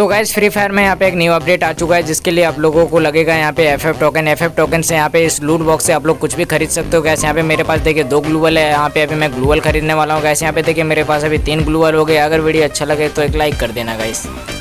तो guys free fire में यहाँ पे एक न्यू अपडेट आ चुका है, जिसके लिए आप लोगों को लगेगा यहाँ पे एफएफ टोकन से यहाँ पे इस लूट बॉक्स से आप लोग कुछ भी खरीद सकते हो। गैस यहाँ पे मेरे पास देखिए 2 ग्लूवल है, यहाँ पे अभी मैं ग्लूवल खरीदने वाला हूँ। गैस यहाँ पे देखिए मेरे पास अभी 3 ग्लूवल हो गए। अगर वीडियो अच्छा लगे तो एक लाइक कर देना गाइस।